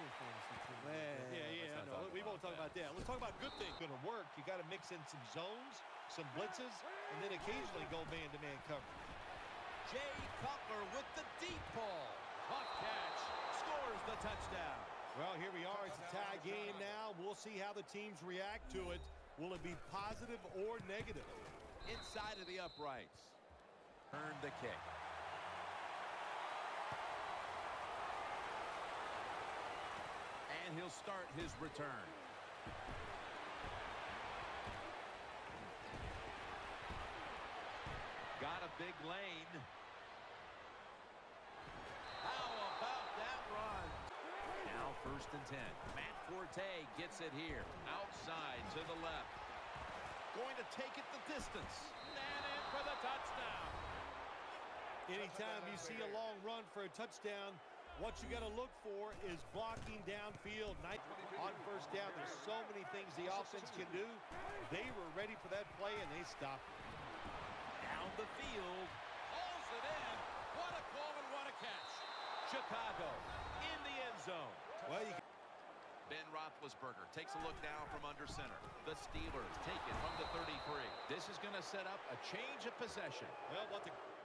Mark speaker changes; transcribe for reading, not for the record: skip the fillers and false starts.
Speaker 1: also a fantasy team.
Speaker 2: Yeah, I know. We won't talk about that. Let's talk about good things. Going to work. You got to mix in some zones, some blitzes, and then occasionally go man-to-man coverage.
Speaker 3: Jay Cutler with the deep ball. Tough catch. Scores the touchdown.
Speaker 2: Well, here we are. It's a tie game now. We'll see how the teams react to it. Will it be positive or negative?
Speaker 3: Inside of the uprights. Earned the kick. And he'll start his return. Got a big lane. How about that run? Now 1st and 10. Matt Forte gets it here. Outside to the left. Going to take it the distance. And in for the touchdown.
Speaker 2: Anytime you see a long run for a touchdown, what you got to look for is blocking downfield. On 1st down, there's so many things the offense can do. They were ready for that play, and they stopped it.
Speaker 3: Down the field. Hauls it in. What a call and what a catch. Chicago in the end zone.
Speaker 2: Well,
Speaker 3: Ben Roethlisberger takes a look down from under center. The Steelers take it from the 33. This is going to set up a change of possession.
Speaker 2: Well, what the